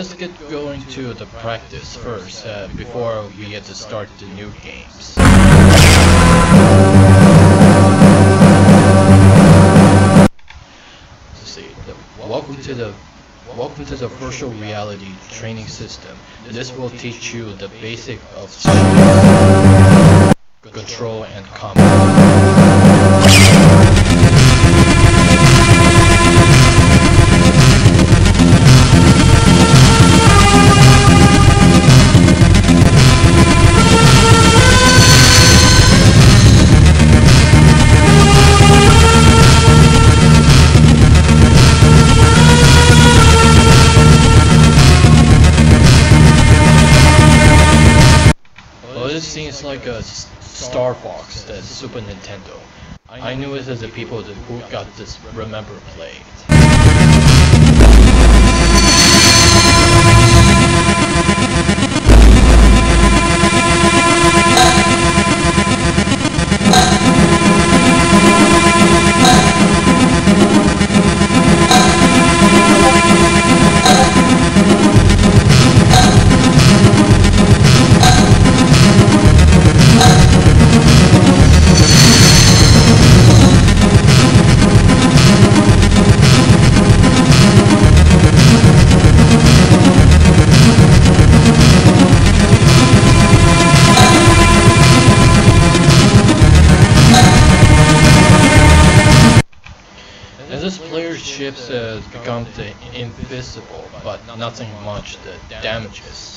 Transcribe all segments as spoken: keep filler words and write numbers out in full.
let's get going to the practice first, uh, before we get to start the new games. Let's see. The, welcome to the welcome to the virtual reality training system. This will teach you the basic of control and combat. This seems like a Star Fox, the Super Nintendo. I knew it as the people that who got this remember played. This player's ships uh, become the invisible, but nothing much that damages.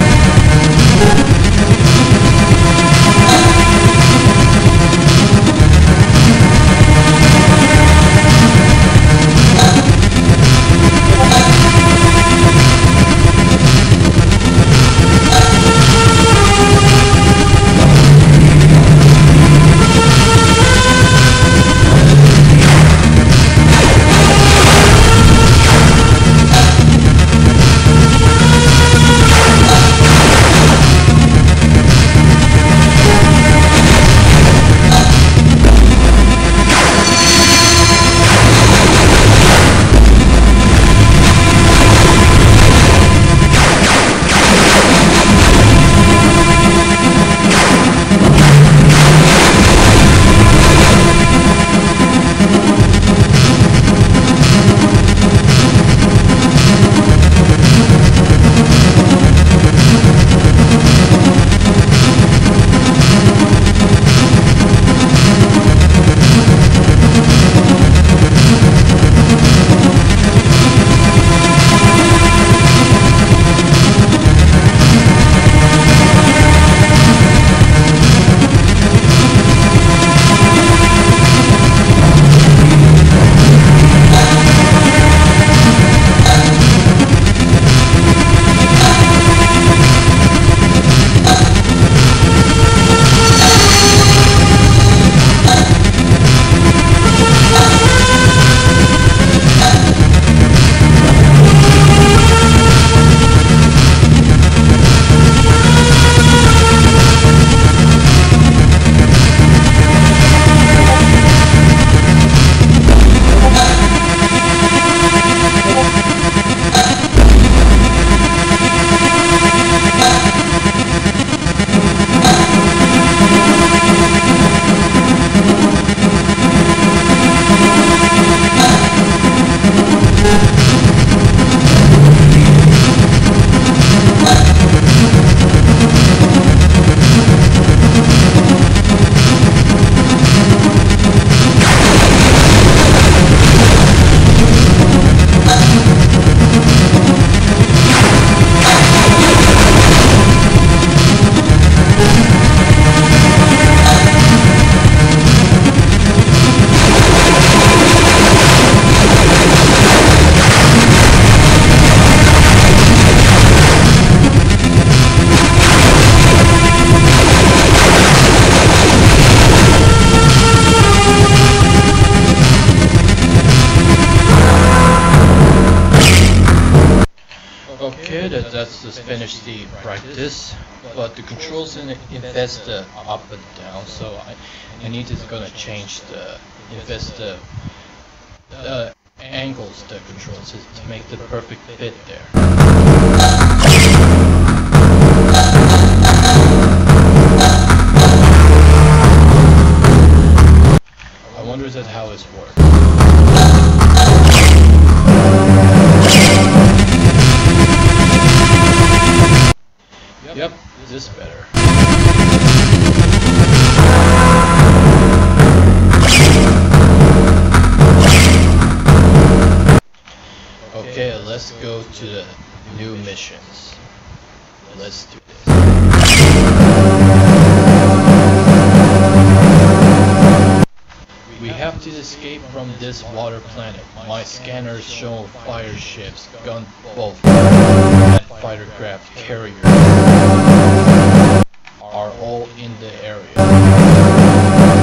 Okay, that, that's just finished the practice, but the controls in it invest the up and down, so I, I need to gonna change the invest the uh, angles that controls it to make the perfect fit there. I wonder is that how it's works. Yep, this better. Okay, let's go to the new missions. Let's do this. We have to escape from this water planet. My scanners show fire ships, gunboats, and fighter craft carriers are all in the area.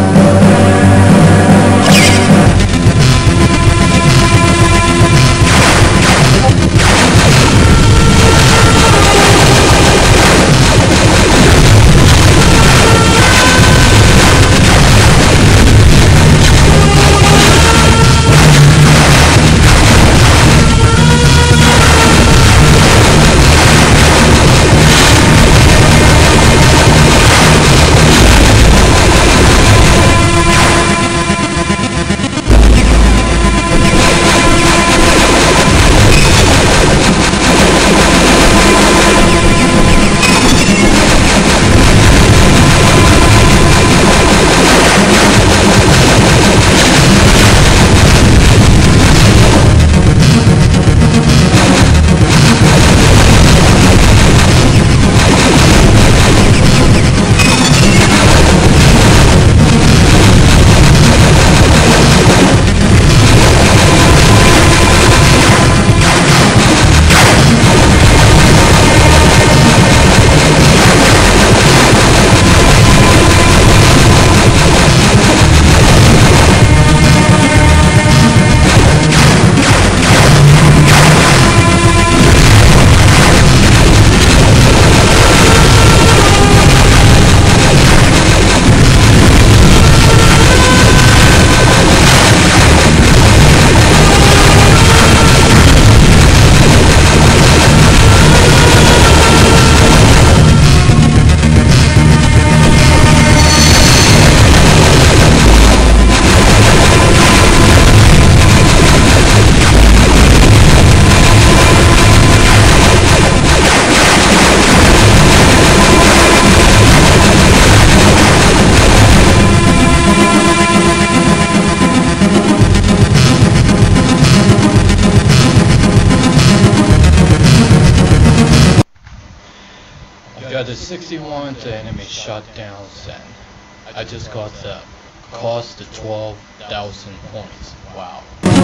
Got the sixty-one to enemy shot down and I just got the cost the twelve thousand points. Wow.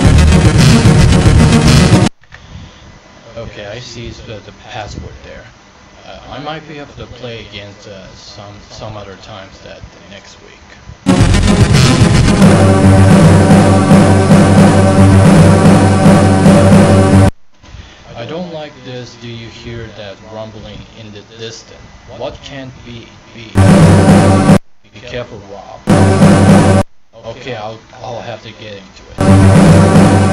Okay, I see the, the password there. Uh, I might be able to play against uh, some some other times that next week. I don't like this. Do you hear that rumbling in the distance? What can be be? Be careful, Rob. Okay, I'll I'll have to get into it.